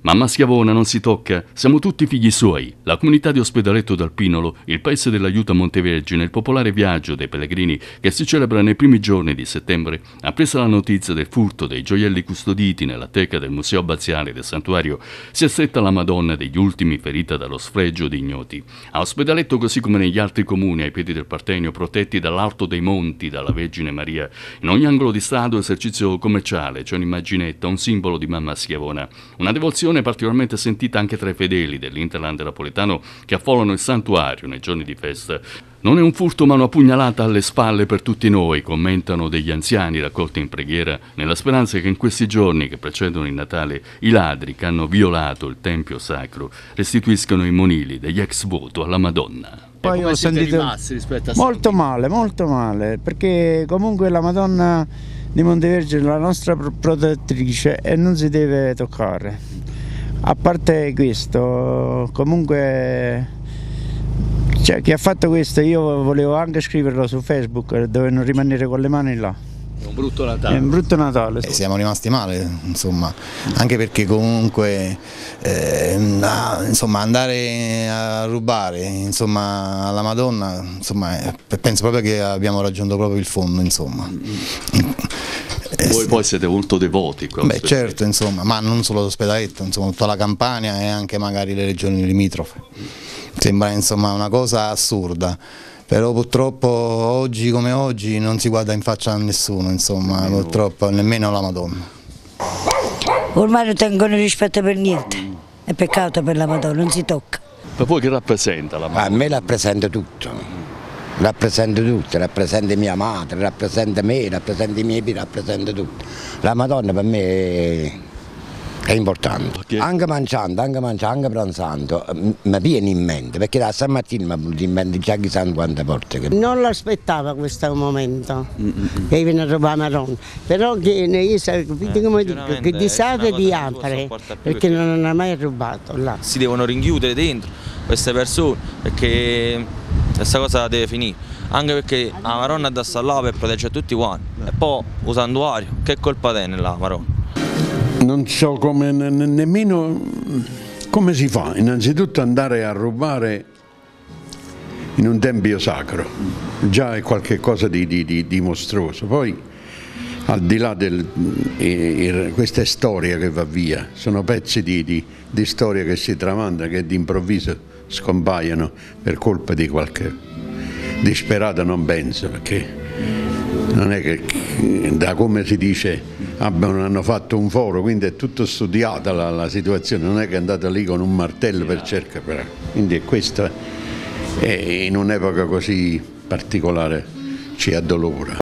Mamma Schiavona non si tocca, siamo tutti figli suoi. La comunità di Ospedaletto dal Pinolo, il paese dell'aiuto a Montevergine, il popolare viaggio dei pellegrini che si celebra nei primi giorni di settembre, appresa la notizia del furto dei gioielli custoditi nella teca del Museo Abbaziale del Santuario, si è stretta la Madonna degli ultimi ferita dallo sfregio di ignoti. A Ospedaletto, così come negli altri comuni ai piedi del Partenio, protetti dall'alto dei monti dalla Vergine Maria, in ogni angolo di stato esercizio commerciale c'è un'immaginetta, un simbolo di Mamma Schiavona, una devozione particolarmente sentita anche tra i fedeli dell'Interland napoletano che affollano il santuario nei giorni di festa. Non è un furto ma una pugnalata alle spalle per tutti noi, commentano degli anziani raccolti in preghiera, nella speranza che in questi giorni che precedono il Natale i ladri che hanno violato il Tempio Sacro restituiscano i monili degli ex voto alla Madonna. Poi ho sentito molto male, perché comunque la Madonna di Montevergine è la nostra protettrice e non si deve toccare. A parte questo, comunque, cioè, chi ha fatto questo io volevo anche scriverlo su Facebook, dovevano rimanere con le mani là. È un brutto Natale. È un brutto Natale. Siamo rimasti male, insomma, anche perché comunque insomma, andare a rubare insomma, alla Madonna, insomma, penso proprio che abbiamo raggiunto proprio il fondo, insomma. Voi poi siete molto devoti. Beh, certo, insomma, ma non solo l'Ospedaletto, insomma, tutta la Campania e anche magari le regioni limitrofe. Sembra insomma una cosa assurda. Però purtroppo oggi come oggi non si guarda in faccia a nessuno, insomma, purtroppo nemmeno la Madonna. Ormai non tengono rispetto per niente, è peccato per la Madonna, non si tocca. Per voi che rappresenta la Madonna? A me rappresenta tutto, rappresenta mia madre, rappresenta me, rappresenta i miei figli, rappresenta tutto. La Madonna per me è importante, okay. Anche mangiando, anche pranzando, mi viene in mente, perché da stamattina mi è venuto in mente già chissà quante volte. Non l'aspettava questo momento, che viene a rubare Madonna, però che io capito come dico, che di sate di apre, perché non ha mai rubato là. Si devono rinchiudere dentro queste persone, perché questa cosa deve finire, anche perché la Madonna è da stare là per proteggere tutti quanti, e poi un santuario, che colpa tiene la Madonna? Non so come, nemmeno come si fa, innanzitutto andare a rubare in un tempio sacro, già è qualcosa di mostruoso, poi al di là questa è storia che va via, sono pezzi di storia che si tramandano, che d'improvviso scompaiono per colpa di qualche disperato, non penso, perché non è che da come si dice hanno fatto un foro, quindi è tutto studiata la situazione, non è che è andata lì con un martello per cercare, quindi questo in un'epoca così particolare ci addolora.